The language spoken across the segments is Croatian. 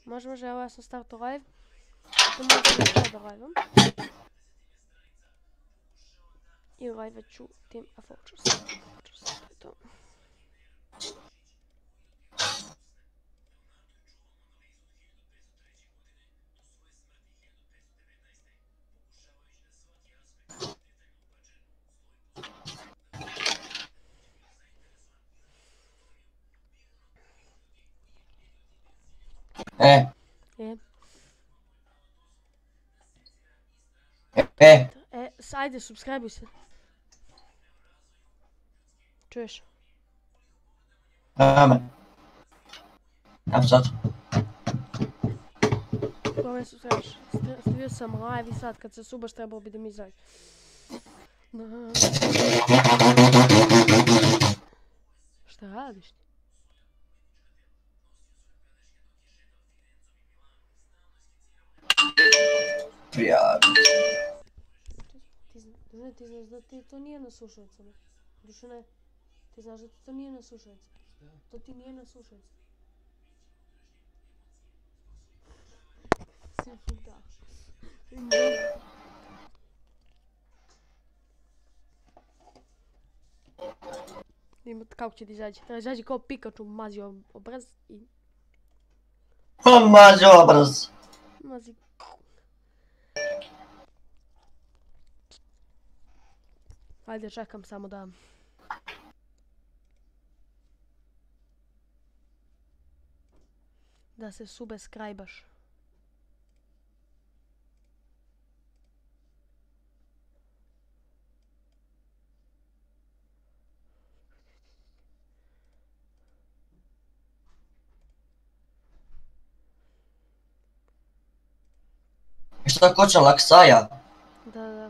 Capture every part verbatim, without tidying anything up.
Može, može, evo ja sam startao live. To možete da sada live-om. I live ću Team Fortress. To je to. E. E. E. E, ajde, subscribe se. Čuješ? Ame. Evo sad. Kome subscribe-iš? Stavio sam live i sad kad se subaš trebalo bi da mi izađe. Šta radiš ti? Prijavi. Dušane, ti znaš da ti to nije na slušalicama. Dušane, ti znaš da ti to nije na slušalicama. To ti nije na slušalicama. Si puta. Ima kako će ti izađi. Treba izađi kao Pikachu, mazi obraz i... Mazi obraz. Mazi... Ajde, čekam samo da... Da se subscribe-aš. Šta koča laksaja? Da, da.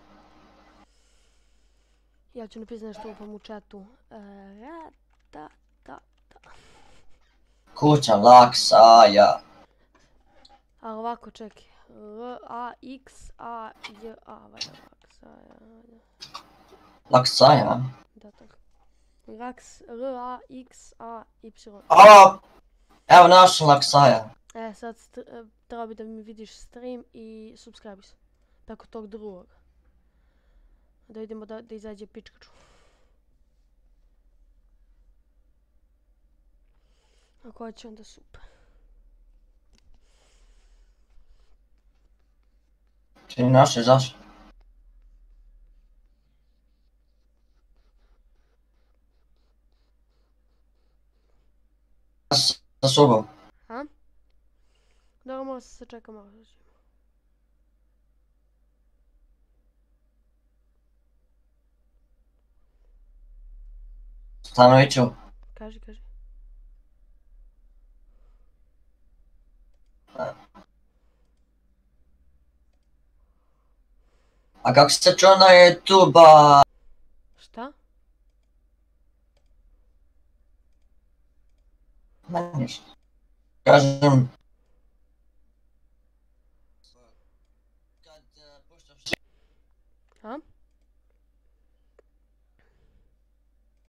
Ja ću napisati nešto upam u chatu. Ra, da, da, da. Kuća laksaja. Ali ovako, čekaj. L, A, X, A, J, A, valjda laksaja. Laksaja? Da, tako. Laks, L, A, X, A, Y. A, evo našao laksaja. E, sad treba bi da mi vidiš stream i subscribe se. Preko tog drugog. Da vidimo da, da izađe pičkaču. Ako hoće onda super. Ti naše zašto? Sa sobom. Ha? Dobro, mora se sačeka malo. Stanoviću. Kaži, kaži. A kako se čuo na YouTube-a? Šta? Ne, ništa. Kažem,